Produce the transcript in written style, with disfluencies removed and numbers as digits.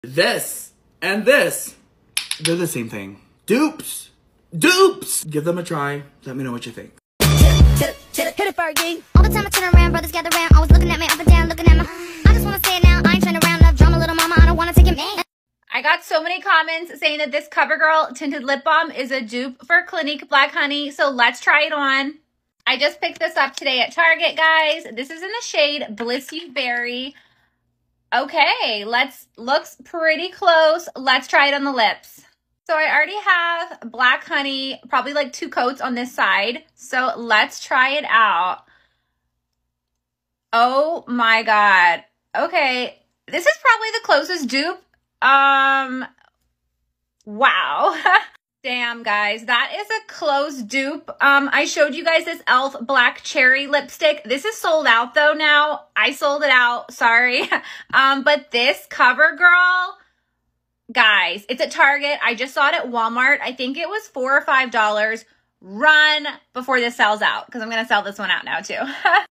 This and this, they're the same thing. Dupes. Dupes. Give them a try. Let me know what you think. Hit it, Fergie. All the time I turn around, brothers gather round, always looking at me up and down, looking at me. I just wanna say it now, I ain't trying to round up drama, little mama, I don't wanna take it, man. I got so many comments saying that this CoverGirl tinted lip balm is a dupe for Clinique Black Honey, so let's try it on. I just picked this up today at Target, guys. This is in the shade Bliss You Berry. Okay, looks pretty close. Let's try it on the lips. So I already have Black Honey, probably like 2 coats on this side. So let's try it out. Oh my God. Okay, this is probably the closest dupe. Wow. Damn, guys, that is a close dupe. I showed you guys this e.l.f. Black Cherry lipstick. This is sold out though now. I sold it out, sorry. But this CoverGirl, guys, it's at Target. I just saw it at Walmart. I think it was $4 or $5. Run before this sells out, because I'm going to sell this one out now too.